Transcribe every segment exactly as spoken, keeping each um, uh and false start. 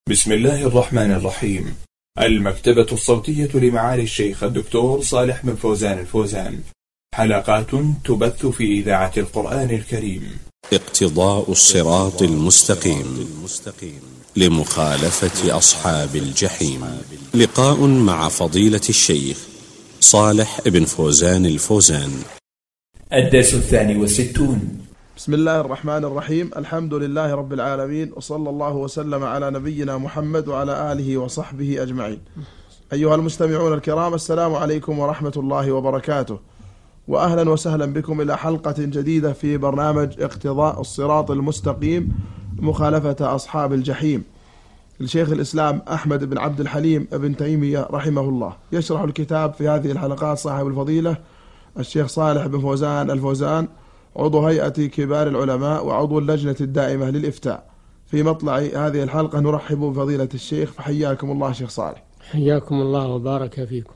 بسم الله الرحمن الرحيم. المكتبة الصوتية لمعالي الشيخ الدكتور صالح بن فوزان الفوزان، حلقات تبث في إذاعة القرآن الكريم. اقتضاء الصراط المستقيم لمخالفة أصحاب الجحيم. لقاء مع فضيلة الشيخ صالح بن فوزان الفوزان. الدرس الثاني والستون. بسم الله الرحمن الرحيم. الحمد لله رب العالمين، وصلى الله وسلم على نبينا محمد وعلى آله وصحبه أجمعين. أيها المستمعون الكرام، السلام عليكم ورحمة الله وبركاته، وأهلا وسهلا بكم إلى حلقة جديدة في برنامج اقتضاء الصراط المستقيم مخالفة أصحاب الجحيم لشيخ الإسلام أحمد بن عبد الحليم ابن تيمية رحمه الله. يشرح الكتاب في هذه الحلقات صاحب الفضيلة الشيخ صالح بن فوزان الفوزان، عضو هيئة كبار العلماء وعضو اللجنة الدائمة للإفتاء. في مطلع هذه الحلقة نرحب بفضيلة الشيخ، فحياكم الله شيخ صالح. حياكم الله وبارك فيكم.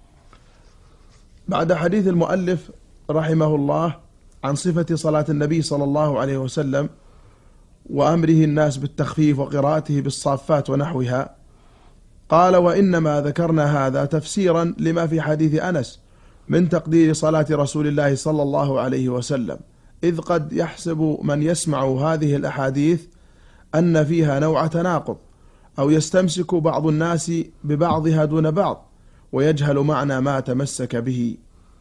بعد حديث المؤلف رحمه الله عن صفة صلاة النبي صلى الله عليه وسلم وأمره الناس بالتخفيف وقراءته بالصافات ونحوها، قال: وإنما ذكرنا هذا تفسيرا لما في حديث أنس من تقدير صلاة رسول الله صلى الله عليه وسلم، إذ قد يحسب من يسمع هذه الأحاديث أن فيها نوع تناقض، أو يستمسك بعض الناس ببعضها دون بعض، ويجهل معنى ما تمسك به.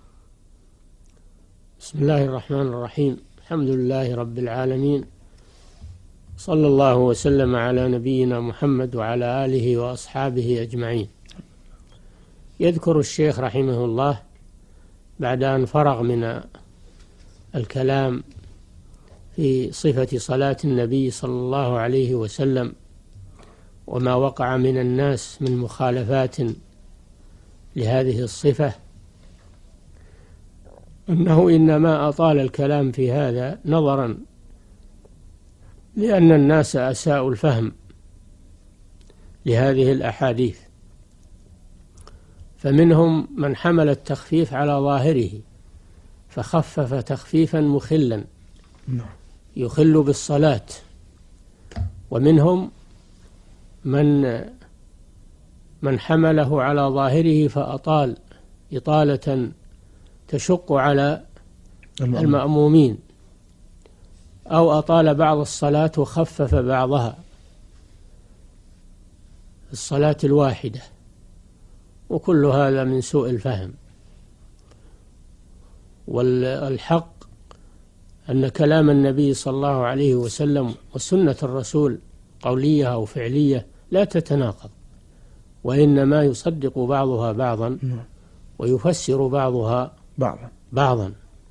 بسم الله الرحمن الرحيم. الحمد لله رب العالمين، صلى الله وسلم على نبينا محمد وعلى آله وأصحابه أجمعين. يذكر الشيخ رحمه الله بعد أن فرغ من الكلام في صفة صلاة النبي صلى الله عليه وسلم وما وقع من الناس من مخالفات لهذه الصفة، أنه إنما أطال الكلام في هذا نظرا لأن الناس أساءوا الفهم لهذه الأحاديث، فمنهم من حمل التخفيف على ظاهره فخفف تخفيفا مخلا يخل بالصلاة، ومنهم من من حمله على ظاهره فأطال إطالة تشق على المأمومين، أو أطال بعض الصلاة وخفف بعضها الصلاة الواحدة، وكل هذا من سوء الفهم. والحق أن كلام النبي صلى الله عليه وسلم وسنة الرسول قولية أو فعلية لا تتناقض، وإنما يصدق بعضها بعضا ويفسر بعضها بعضا بعضا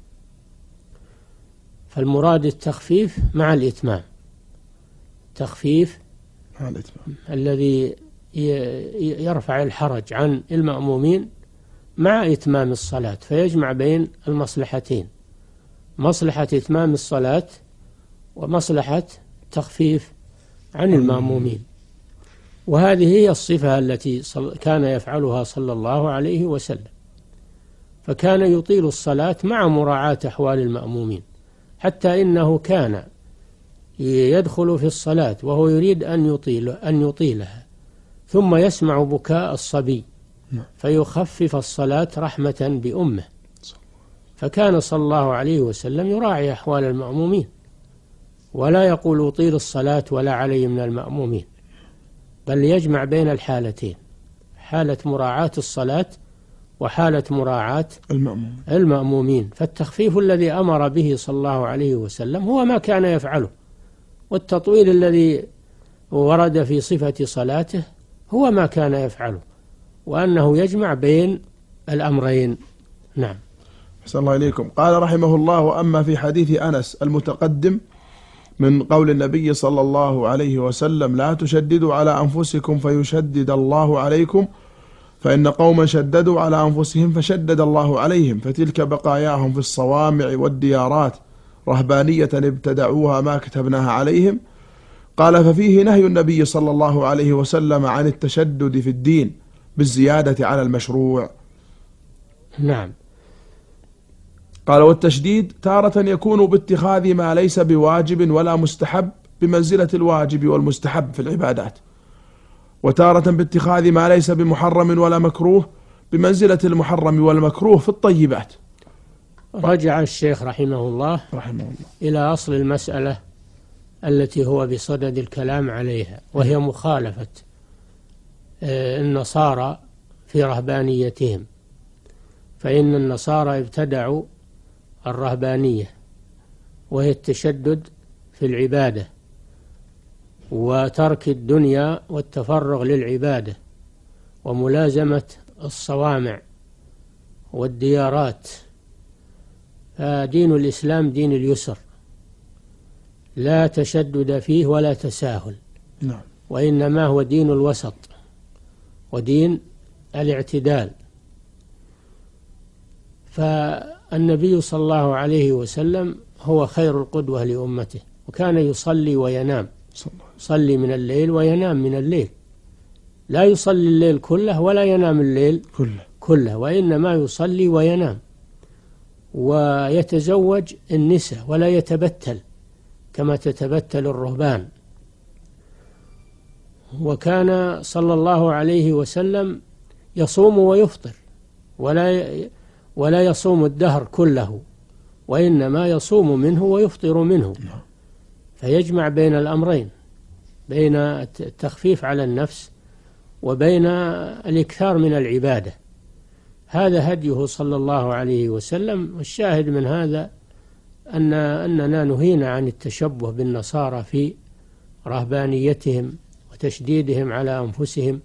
فالمراد التخفيف مع الإتمام، تخفيف مع الإتمام الذي يرفع الحرج عن المأمومين مع إتمام الصلاة، فيجمع بين المصلحتين، مصلحة إتمام الصلاة ومصلحة تخفيف عن المأمومين. وهذه هي الصفة التي كان يفعلها صلى الله عليه وسلم، فكان يطيل الصلاة مع مراعاة أحوال المأمومين، حتى إنه كان يدخل في الصلاة وهو يريد أن يطيل أن يطيلها ثم يسمع بكاء الصبي فيخفف الصلاة رحمة بأمه، فكان صلى الله عليه وسلم يراعي أحوال المأمومين، ولا يقول أطيل الصلاة ولا علي من المأمومين، بل يجمع بين الحالتين، حالة مراعاة الصلاة وحالة مراعاة المأمومين. فالتخفيف الذي أمر به صلى الله عليه وسلم هو ما كان يفعله، والتطويل الذي ورد في صفة صلاته هو ما كان يفعله، وأنه يجمع بين الأمرين. نعم. أحسن الله إليكم. قال رحمه الله: وأما في حديث أنس المتقدم من قول النبي صلى الله عليه وسلم: لا تشددوا على أنفسكم فيشدد الله عليكم، فإن قوما شددوا على أنفسهم فشدد الله عليهم، فتلك بقاياهم في الصوامع والديارات رهبانية ابتدعوها ما كتبناها عليهم. قال: ففيه نهي النبي صلى الله عليه وسلم عن التشدد في الدين بالزيادة على المشروع. نعم. قال: والتشديد تارة يكون باتخاذ ما ليس بواجب ولا مستحب بمنزلة الواجب والمستحب في العبادات، وتارة باتخاذ ما ليس بمحرم ولا مكروه بمنزلة المحرم والمكروه في الطيبات. رجع الشيخ رحمه الله, رحمه الله إلى أصل المسألة التي هو بصدد الكلام عليها, وهي مخالفة النصارى في رهبانيتهم. فإن النصارى ابتدعوا الرهبانية, وهي التشدد في العبادة وترك الدنيا والتفرغ للعبادة وملازمة الصوامع والديارات. فدين الإسلام دين اليسر, لا تشدد فيه ولا تساهل, نعم. وإنما هو دين الوسط ودين الاعتدال. فالنبي صلى الله عليه وسلم هو خير القدوة لأمته, وكان يصلي وينام, يصلي من الليل وينام من الليل, لا يصلي الليل كله ولا ينام الليل كله, كله وإنما يصلي وينام, ويتزوج النساء ولا يتبتل كما تتبتل الرهبان. وكان صلى الله عليه وسلم يصوم ويفطر, ولا ولا يصوم الدهر كله, وإنما يصوم منه ويفطر منه, فيجمع بين الأمرين, بين التخفيف على النفس وبين الإكثار من العبادة. هذا هديه صلى الله عليه وسلم. والشاهد من هذا أن أننا نهينا عن التشبه بالنصارى في رهبانيتهم وتشديدهم على أنفسهم,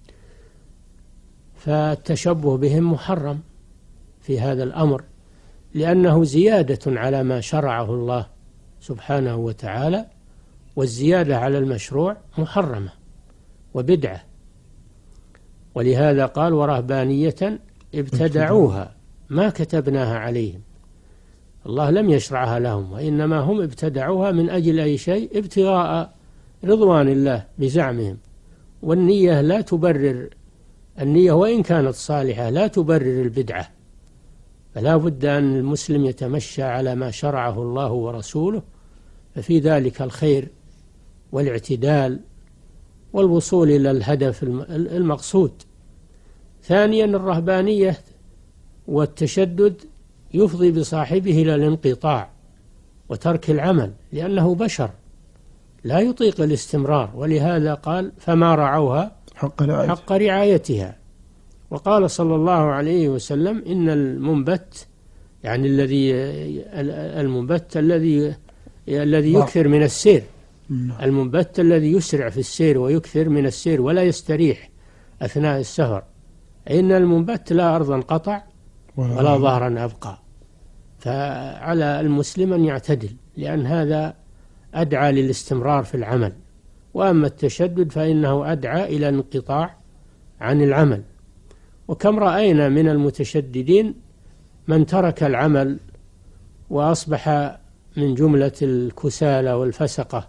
فالتشبه بهم محرم في هذا الأمر, لأنه زيادة على ما شرعه الله سبحانه وتعالى, والزيادة على المشروع محرمة وبدعة. ولهذا قال ورهبانية ابتدعوها ما كتبناها عليهم. الله لم يشرعها لهم, وإنما هم ابتدعوها من أجل أي شيء, ابتغاء رضوان الله بزعمهم. والنية لا تبرر, النية وإن كانت صالحة لا تبرر البدعة, فلا بد أن المسلم يتمشى على ما شرعه الله ورسوله, ففي ذلك الخير والاعتدال والوصول إلى الهدف المقصود. ثانيا الرهبانية والتشدد يفضي بصاحبه إلى الانقطاع وترك العمل, لأنه بشر لا يطيق الاستمرار, ولهذا قال فما رعوها حق رعايتها, حق رعايتها. وقال صلى الله عليه وسلم إن المنبت, يعني الذي المنبت الذي الذي يكثر من السير, المنبت الذي يسرع في السير ويكثر من السير ولا يستريح أثناء السفر, إن المنبت لا أرضا قطع ولا ظهرا أبقى. فعلى المسلم أن يعتدل, لأن هذا أدعى للاستمرار في العمل. وأما التشدد فإنه أدعى إلى الانقطاع عن العمل. وكم رأينا من المتشددين من ترك العمل وأصبح من جملة الكسالى والفسقة,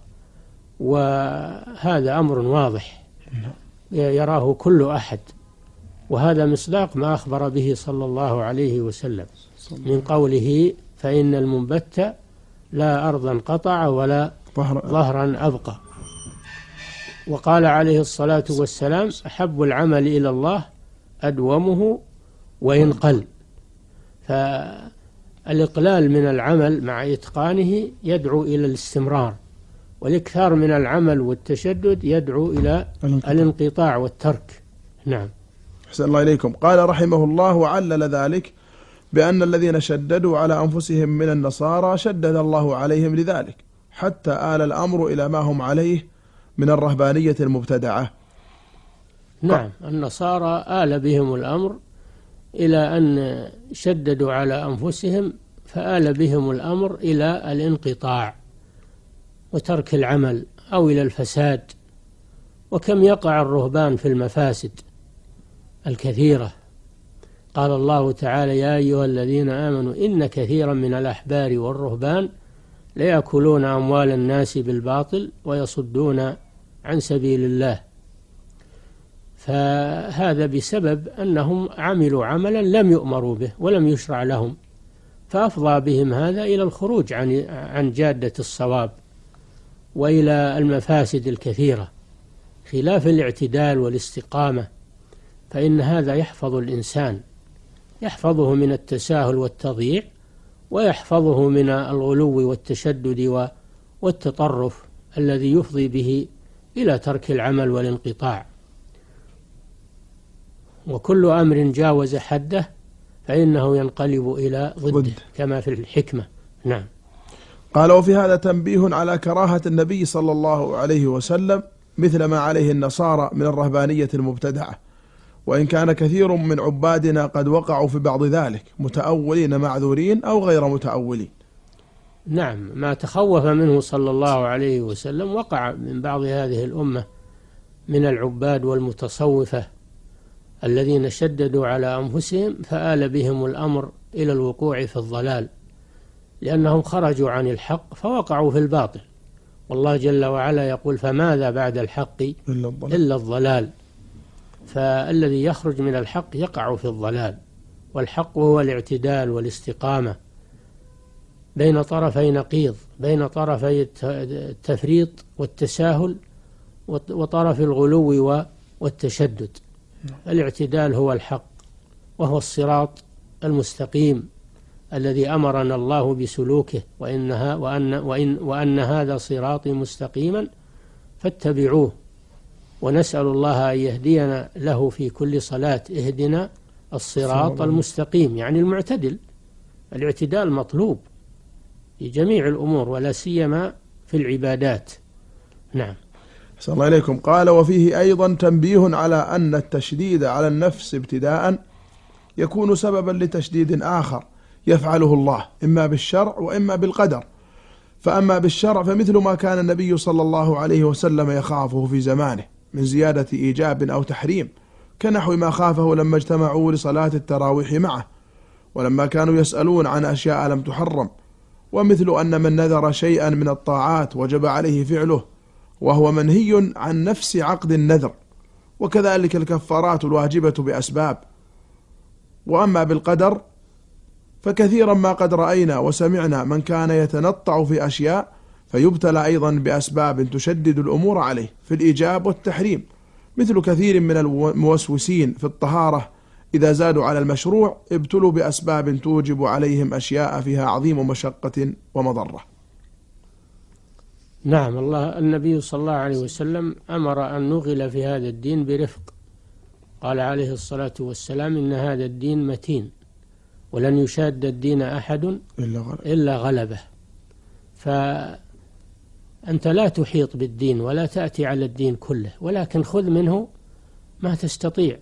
وهذا أمر واضح يراه كل أحد, وهذا مصداق ما أخبر به صلى الله عليه وسلم من قوله فإن المنبت لا أرضا قطع ولا ظهرا أبقى. وقال عليه الصلاة والسلام أحب العمل إلى الله أدومه وإن قل. فالإقلال من العمل مع إتقانه يدعو إلى الاستمرار, والإكثار من العمل والتشدد يدعو إلى الانقطاع والترك. نعم. أحسن الله إليكم. قال رحمه الله وعلل ذلك بأن الذين شددوا على أنفسهم من النصارى شدد الله عليهم لذلك حتى آل الأمر إلى ما هم عليه من الرهبانية المبتدعة. نعم. النصارى آل بهم الأمر إلى أن شددوا على أنفسهم, فآل بهم الأمر إلى الانقطاع وترك العمل أو إلى الفساد. وكم يقع الرهبان في المفاسد الكثيرة. قال الله تعالى يا أيها الذين آمنوا إن كثيرا من الأحبار والرهبان ليأكلون أموال الناس بالباطل ويصدون عن سبيل الله. فهذا بسبب أنهم عملوا عملا لم يؤمروا به ولم يشرع لهم, فأفضى بهم هذا إلى الخروج عن عن جادة الصواب وإلى المفاسد الكثيرة بخلاف الاعتدال والاستقامة فإن هذا يحفظ الإنسان، يحفظه من التساهل والتضييع، ويحفظه من الغلو والتشدد والتطرف الذي يفضي به إلى ترك العمل والانقطاع. وكل أمر جاوز حده فإنه ينقلب إلى ضده كما في الحكمة. نعم. قال: وفي هذا تنبيه على كراهة النبي صلى الله عليه وسلم مثل ما عليه النصارى من الرهبانية المبتدعة، وإن كان كثير من عبادنا قد وقعوا في بعض ذلك متأولين معذورين أو غير متأولين. نعم، ما تخوف منه صلى الله عليه وسلم وقع من بعض هذه الأمة من العباد والمتصوفة الذين شددوا على أنفسهم فآل بهم الأمر إلى الوقوع في الضلال، لأنهم خرجوا عن الحق فوقعوا في الباطل. والله جل وعلا يقول: فماذا بعد الحق إلا الضلال, إلا الضلال. فالذي يخرج من الحق يقع في الضلال، والحق هو الاعتدال والاستقامة بين طرفي نقيض، بين طرفي التفريط والتساهل وطرف الغلو والتشدد. الاعتدال هو الحق، وهو الصراط المستقيم الذي أمرنا الله بسلوكه، وإنها وأن, وإن, وأن هذا صراطي مستقيما فاتبعوه، ونسأل الله أن يهدينا له في كل صلاة. اهدنا الصراط المستقيم، يعني المعتدل. الاعتدال مطلوب في جميع الأمور ولا سيما في العبادات. نعم. أحسن الله إليكم. قال: وفيه أيضا تنبيه على أن التشديد على النفس ابتداء يكون سببا لتشديد آخر يفعله الله إما بالشرع وإما بالقدر. فأما بالشرع فمثل ما كان النبي صلى الله عليه وسلم يخافه في زمانه من زيادة إيجاب أو تحريم، كنحو ما خافه لما اجتمعوا لصلاة التراويح معه ولما كانوا يسألون عن أشياء لم تحرم، ومثل أن من نذر شيئا من الطاعات وجب عليه فعله وهو منهي عن نفس عقد النذر، وكذلك الكفارات الواجبة بأسباب. وأما بالقدر فكثيرا ما قد رأينا وسمعنا من كان يتنطع في أشياء فيبتلى أيضا بأسباب تشدد الأمور عليه في الإيجاب والتحريم، مثل كثير من الموسوسين في الطهارة إذا زادوا على المشروع ابتلوا بأسباب توجب عليهم أشياء فيها عظيم مشقة ومضرة. نعم. الله النبي صلى الله عليه وسلم أمر أن نغل في هذا الدين برفق. قال عليه الصلاة والسلام: إن هذا الدين متين ولن يشاد الدين أحد إلا غلبه. فأنت لا تحيط بالدين ولا تأتي على الدين كله، ولكن خذ منه ما تستطيع،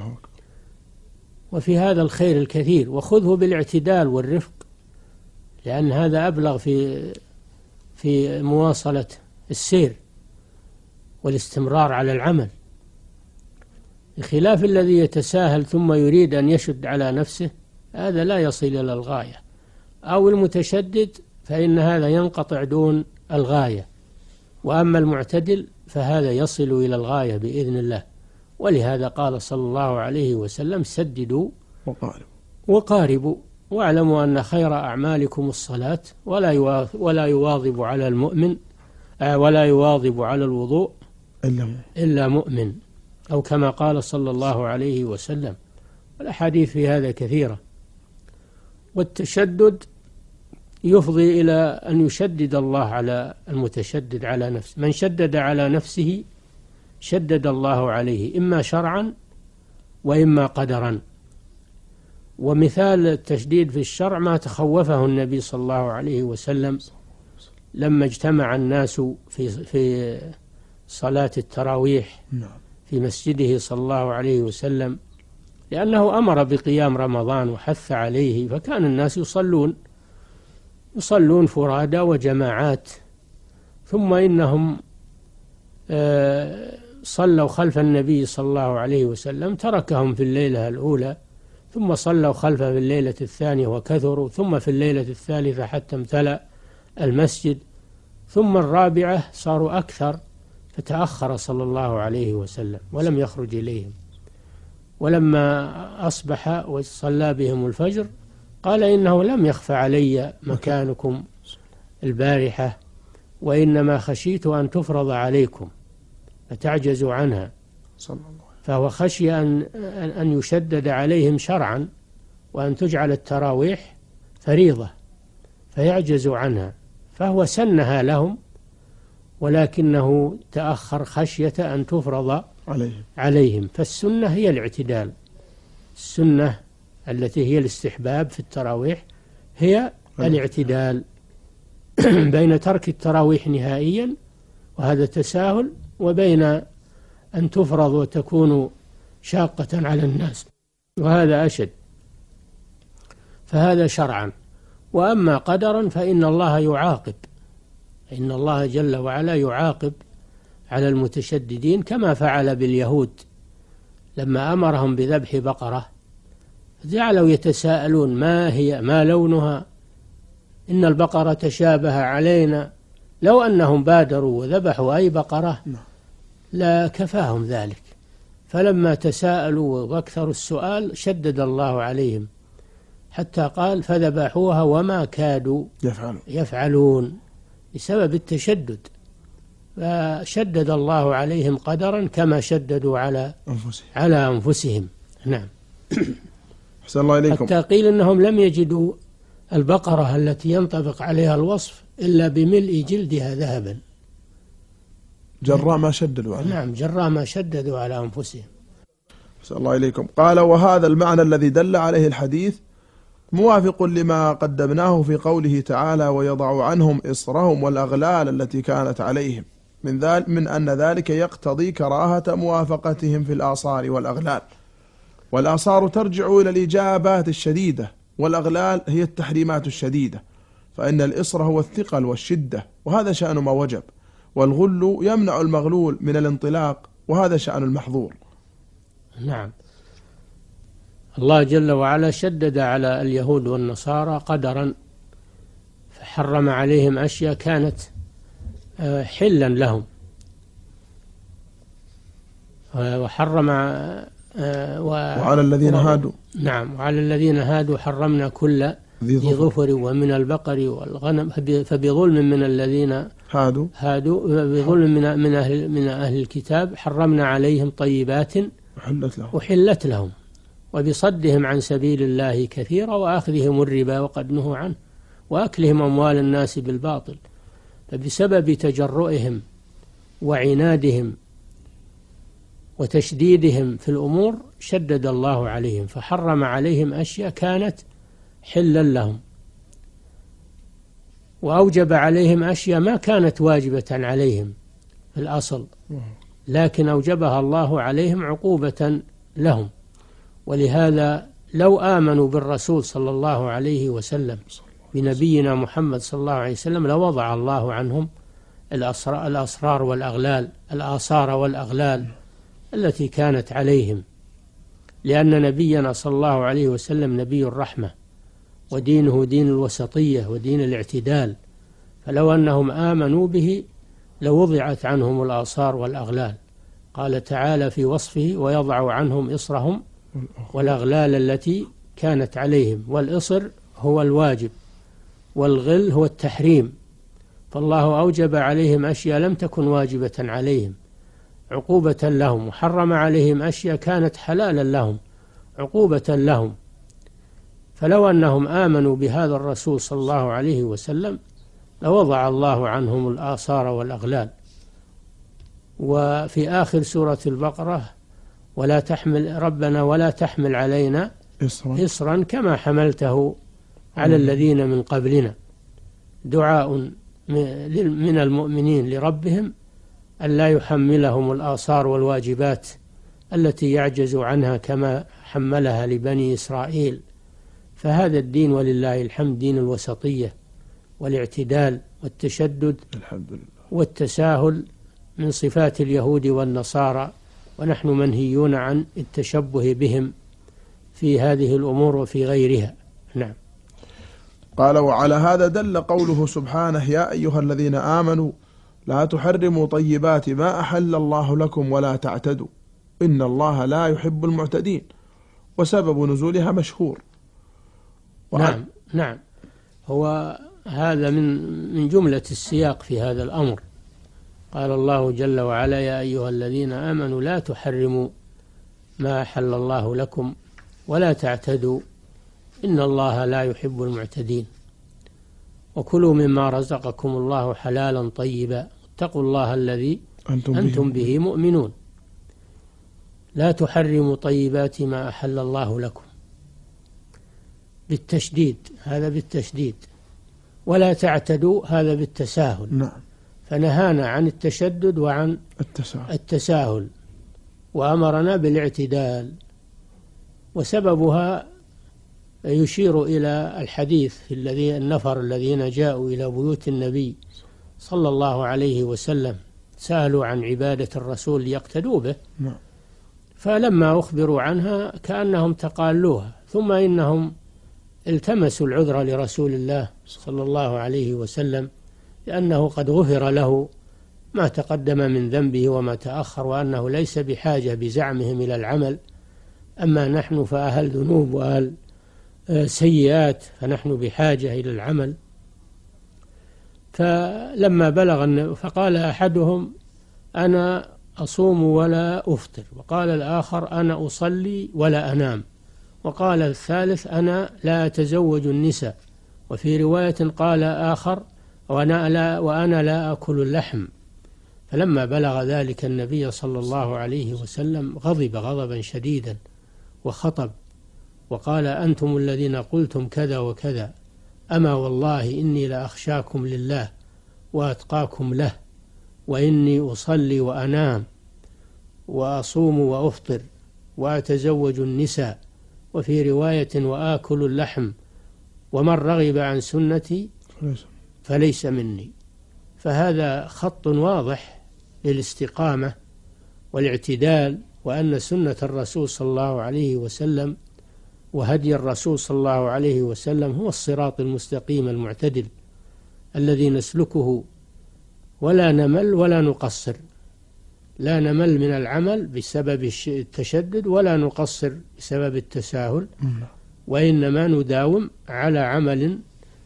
وفي هذا الخير الكثير، وخذه بالاعتدال والرفق، لأن هذا أبلغ في في مواصلة السير والاستمرار على العمل، بخلاف الذي يتساهل ثم يريد أن يشد على نفسه، هذا لا يصل إلى الغاية، أو المتشدد فإن هذا ينقطع دون الغاية، وأما المعتدل فهذا يصل إلى الغاية بإذن الله. ولهذا قال صلى الله عليه وسلم: سددوا وقاربوا، واعلموا أن خير أعمالكم الصلاة، ولا ولا يواظب على المؤمن ولا يواظب على الوضوء إلا مؤمن، أو كما قال صلى الله عليه وسلم. والأحاديث في هذا كثيرة. والتشدد يفضي إلى أن يشدد الله على المتشدد على نفسه. من شدد على نفسه شدد الله عليه، إما شرعا وإما قدرا. ومثال التشديد في الشرع ما تخوفه النبي صلى الله عليه وسلم لما اجتمع الناس في في صلاة التراويح في مسجده صلى الله عليه وسلم، لأنه أمر بقيام رمضان وحث عليه، فكان الناس يصلون يصلون فرادى وجماعات، ثم إنهم صلوا خلف النبي صلى الله عليه وسلم، تركهم في الليلة الأولى، ثم صلوا خلفه في الليلة الثانية وكثروا، ثم في الليلة الثالثة حتى امتلأ المسجد، ثم الرابعة صاروا أكثر، فتأخر صلى الله عليه وسلم ولم يخرج إليهم. ولما أصبح وصلى بهم الفجر قال: إنه لم يخفى علي مكانكم البارحة، وإنما خشيت أن تفرض عليكم، فتعجز عنها، صلى الله عليه وسلم. فهو خشي أن أن يشدد عليهم شرعا، وأن تجعل التراويح فريضة فيعجزوا عنها، فهو سنها لهم، ولكنه تأخر خشية أن تفرض عليهم. عليهم. فالسنة هي الاعتدال، السنة التي هي الاستحباب في التراويح هي الاعتدال بين ترك التراويح نهائيا وهذا تساهل، وبين أن تفرض وتكون شاقة على الناس وهذا أشد، فهذا شرعا. وأما قدرا فإن الله يعاقب، إن الله جل وعلا يعاقب على المتشددين كما فعل باليهود لما أمرهم بذبح بقرة، جعلوا يتساءلون ما هي، ما لونها، إن البقرة تشابه علينا، لو أنهم بادروا وذبحوا أي بقرة لا كفاهم ذلك. فلما تساءلوا واكثروا السؤال شدد الله عليهم، حتى قال فذبحوها وما كادوا يفعلون, يفعلون بسبب التشدد، فشدد الله عليهم قدرا كما شددوا على أنفسهم. على أنفسهم. نعم. أحسن الله إليكم. حتى قيل إنهم لم يجدوا البقرة التي ينطبق عليها الوصف إلا بملء جلدها ذهبا، جراء ما شددوا عليه. نعم، جراء ما شددوا على أنفسهم. أحسن الله إليكم. قال وهذا المعنى الذي دل عليه الحديث موافق لما قدمناه في قوله تعالى ويضع عنهم إصرهم والأغلال التي كانت عليهم، من, ذلك من أن ذلك يقتضي كراهة موافقتهم في الآصار والأغلال، والآصار ترجع إلى الإجابات الشديدة، والأغلال هي التحريمات الشديدة، فإن الإصر هو الثقل والشدة وهذا شأن ما وجب، والغل يمنع المغلول من الانطلاق وهذا شأن المحظور. نعم. الله جل وعلا شدد على اليهود والنصارى قدرا، فحرم عليهم أشياء كانت حلا لهم، وحرم وعلى الذين هادوا. نعم، وعلى الذين هادوا حرمنا كل ذي ظفر ومن البقر والغنم، فبظلم من الذين هادوا هادوا بظلم من من أهل من أهل الكتاب حرمنا عليهم طيبات أحلت لهم أحلت لهم وبصدهم عن سبيل الله كثيرا وأخذهم الربا وقد نهوا عنه وأكلهم أموال الناس بالباطل. فبسبب تجرؤهم وعنادهم وتشديدهم في الأمور شدد الله عليهم، فحرم عليهم أشياء كانت حلا لهم، وأوجب عليهم أشياء ما كانت واجبة عليهم في الأصل، لكن أوجبها الله عليهم عقوبة لهم. ولهذا لو آمنوا بالرسول صلى الله عليه وسلم بنبينا محمد صلى الله عليه وسلم لوضع الله عنهم الأسرار والأغلال الآثار والأغلال التي كانت عليهم، لأن نبينا صلى الله عليه وسلم نبي الرحمة ودينه دين الوسطية ودين الاعتدال، فلو أنهم آمنوا به لوضعت عنهم الآثار والأغلال. قال تعالى في وصفه ويضع عنهم إصرهم والأغلال التي كانت عليهم، والإصر هو الواجب والغل هو التحريم، فالله أوجب عليهم أشياء لم تكن واجبة عليهم عقوبة لهم، وحرم عليهم أشياء كانت حلالا لهم عقوبة لهم. فلو أنهم آمنوا بهذا الرسول صلى الله عليه وسلم لوضع الله عنهم الآثار والأغلال. وفي آخر سورة البقرة ولا تحمل ربنا ولا تحمل علينا إصرا, إصرا كما حملته على الذين من قبلنا، دعاء من المؤمنين لربهم ألا يحملهم الآثار والواجبات التي يعجز عنها كما حملها لبني إسرائيل. فهذا الدين ولله الحمد دين الوسطية والاعتدال والتشدد الحمد لله والتساهل من صفات اليهود والنصارى، ونحن منهيون عن التشبه بهم في هذه الأمور وفي غيرها. نعم. قال وعلى هذا دل قوله سبحانه يا أيها الذين آمنوا لا تحرموا طيبات ما أحل الله لكم ولا تعتدوا إن الله لا يحب المعتدين، وسبب نزولها مشهور. نعم نعم، هو هذا من من جملة السياق في هذا الأمر. قال الله جل وعلا: يا أيها الذين آمنوا لا تحرموا ما أحل الله لكم ولا تعتدوا إن الله لا يحب المعتدين وكلوا مما رزقكم الله حلالا طيبا اتقوا الله الذي أنتم, أنتم به مؤمنون. لا تحرموا طيبات ما أحل الله لكم بالتشديد، هذا بالتشديد، ولا تعتدوا هذا بالتساهل. نعم. فنهانا عن التشدد وعن التساهل, التساهل وأمرنا بالاعتدال، وسببها يشير إلى الحديث في الذين النفر الذين جاءوا إلى بيوت النبي صلى الله عليه وسلم سألوا عن عبادة الرسول ليقتدوا به. نعم. فلما أخبروا عنها كأنهم تقالوها، ثم إنهم التمسوا العذر لرسول الله صلى الله عليه وسلم لأنه قد غفر له ما تقدم من ذنبه وما تأخر، وأنه ليس بحاجة بزعمهم إلى العمل. أما نحن فأهل ذنوب وأهل سيئات، فنحن بحاجة إلى العمل. فلما بلغ فقال أحدهم: أنا أصوم ولا أفطر، وقال الآخر: أنا أصلي ولا أنام، وقال الثالث: أنا لا أتزوج النساء، وفي رواية قال آخر: وأنا لا, وأنا لا أكل اللحم. فلما بلغ ذلك النبي صلى الله عليه وسلم غضب غضبا شديدا وخطب وقال: أنتم الذين قلتم كذا وكذا، أما والله إني لأخشاكم لله وأتقاكم له، وإني أصلي وأنام وأصوم وأفطر وأتزوج النساء، وفي رواية وآكل اللحم، ومن رغب عن سنتي فليس مني. فهذا خط واضح للاستقامة والاعتدال، وأن سنة الرسول صلى الله عليه وسلم وهدي الرسول صلى الله عليه وسلم هو الصراط المستقيم المعتدل الذي نسلكه ولا نمل ولا نقصر، لا نمل من العمل بسبب التشدد ولا نقصر بسبب التساهل، وإنما نداوم على عمل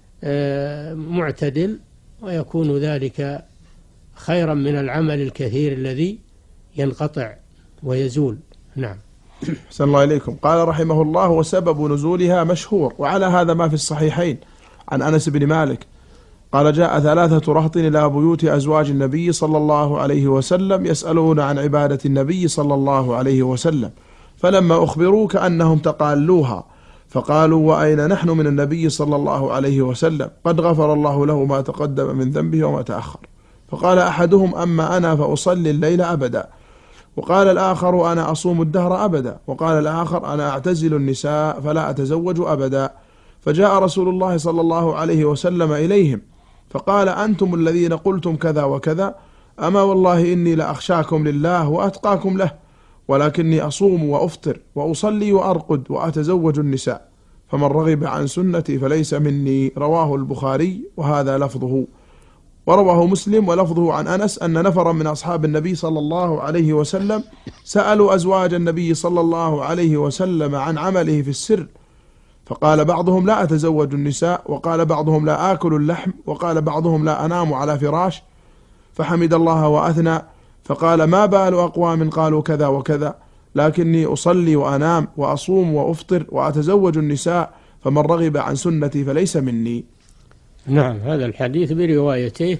معتدل، ويكون ذلك خيرا من العمل الكثير الذي ينقطع ويزول. نعم. أحسن الله إليكم. قال رحمه الله: وسبب نزولها مشهور، وعلى هذا ما في الصحيحين عن أنس بن مالك قال: جاء ثلاثة رهط إلى بيوت أزواج النبي صلى الله عليه وسلم يسألون عن عبادة النبي صلى الله عليه وسلم، فلما أخبروا كأنهم تقالوها، فقالوا: وأين نحن من النبي صلى الله عليه وسلم؟ قد غفر الله له ما تقدم من ذنبه وما تأخر. فقال أحدهم: أما أنا فأصلي الليل أبدا، وقال الآخر: أنا أصوم الدهر أبدا، وقال الآخر: أنا أعتزل النساء فلا أتزوج أبدا. فجاء رسول الله صلى الله عليه وسلم إليهم فقال: أنتم الذين قلتم كذا وكذا، أما والله إني لأخشاكم لله وأتقاكم له، ولكني أصوم وأفطر وأصلي وأرقد وأتزوج النساء، فمن رغب عن سنتي فليس مني. رواه البخاري وهذا لفظه. ورواه مسلم ولفظه عن أنس أن نفرا من أصحاب النبي صلى الله عليه وسلم سألوا أزواج النبي صلى الله عليه وسلم عن عمله في السر، فقال بعضهم: لا أتزوج النساء، وقال بعضهم: لا آكل اللحم، وقال بعضهم: لا أنام على فراش. فحمد الله وأثنى، فقال: ما بال أقوام قالوا كذا وكذا، لكني أصلي وأنام وأصوم وأفطر وأتزوج النساء، فمن رغب عن سنتي فليس مني. نعم. هذا الحديث بروايته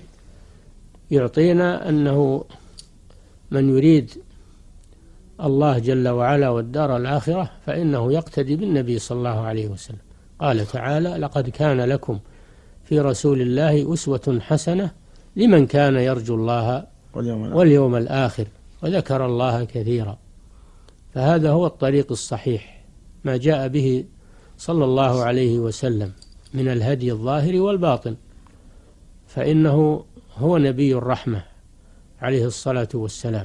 يعطينا أنه من يريد الله جل وعلا والدار الآخرة فإنه يقتدي بالنبي صلى الله عليه وسلم. قال تعالى: لقد كان لكم في رسول الله أسوة حسنة لمن كان يرجو الله واليوم الآخر وذكر الله كثيرا. فهذا هو الطريق الصحيح، ما جاء به صلى الله عليه وسلم من الهدي الظاهر والباطن، فإنه هو نبي الرحمة عليه الصلاة والسلام.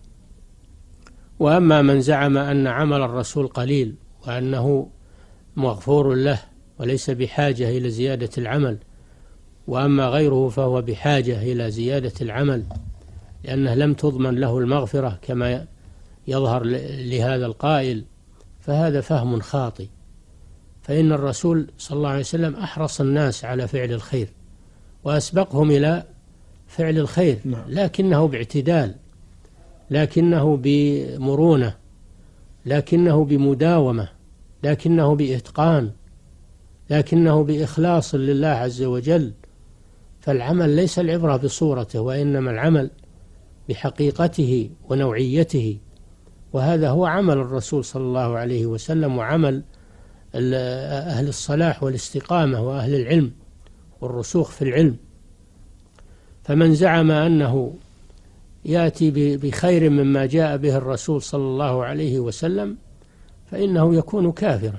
وأما من زعم أن عمل الرسول قليل وأنه مغفور له وليس بحاجة إلى زيادة العمل، وأما غيره فهو بحاجة إلى زيادة العمل لأنه لم تضمن له المغفرة كما يظهر لهذا القائل، فهذا فهم خاطئ. فإن الرسول صلى الله عليه وسلم أحرص الناس على فعل الخير وأسبقهم إلى فعل الخير، لكنه باعتدال، لكنه بمرونة، لكنه بمداومة، لكنه بإتقان، لكنه بإخلاص لله عز وجل. فالعمل ليس العبرة بصورته، وإنما العمل بحقيقته ونوعيته، وهذا هو عمل الرسول صلى الله عليه وسلم وعمل أهل الصلاح والاستقامة وأهل العلم والرسوخ في العلم. فمن زعم أنه يأتي بخير مما جاء به الرسول صلى الله عليه وسلم فإنه يكون كافرا،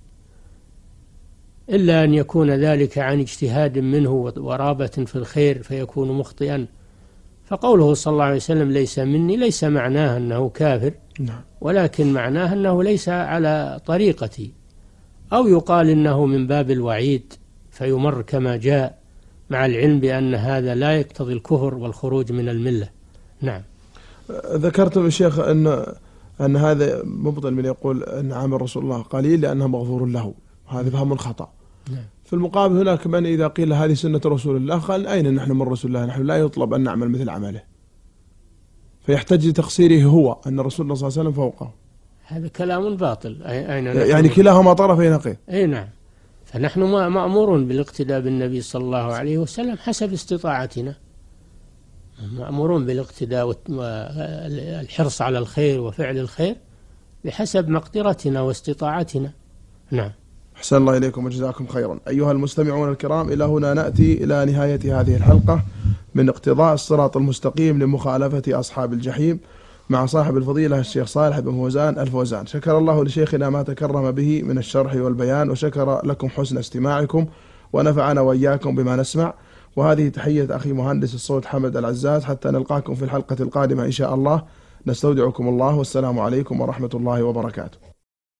إلا أن يكون ذلك عن اجتهاد منه ورابة في الخير فيكون مخطئا. فقوله صلى الله عليه وسلم ليس مني ليس معناه أنه كافر، ولكن معناه أنه ليس على طريقتي، أو يقال إنه من باب الوعيد فيمر كما جاء، مع العلم بأن هذا لا يقتضي الكفر والخروج من الملة. نعم. ذكرتم يا شيخ أن أن هذا مبطل من يقول أن عمل رسول الله قليل لأنه مغفور له، هذا فهم خطأ. نعم. في المقابل هناك من إذا قيل هذه سنة رسول الله قال أين نحن من رسول الله؟ نحن لا يطلب أن نعمل مثل عمله، فيحتج لتقصيره هو أن رسول الله صلى الله عليه وسلم فوقه. هذا كلام باطل. أين يعني كلاهما طرفي نقيض. أي نعم. فنحن مأمورون بالاقتداء بالنبي صلى الله عليه وسلم حسب استطاعتنا، مأمورون بالاقتداء والحرص على الخير وفعل الخير بحسب مقدرتنا واستطاعتنا. نعم. أحسن الله إليكم وجزاكم خيرا. أيها المستمعون الكرام، إلى هنا نأتي إلى نهاية هذه الحلقة من اقتضاء الصراط المستقيم لمخالفة أصحاب الجحيم مع صاحب الفضيلة الشيخ صالح بن فوزان الفوزان. شكر الله لشيخنا ما تكرم به من الشرح والبيان، وشكر لكم حسن استماعكم، ونفعنا وإياكم بما نسمع. وهذه تحية أخي مهندس الصوت حمد العزاز، حتى نلقاكم في الحلقة القادمة إن شاء الله. نستودعكم الله، والسلام عليكم ورحمة الله وبركاته.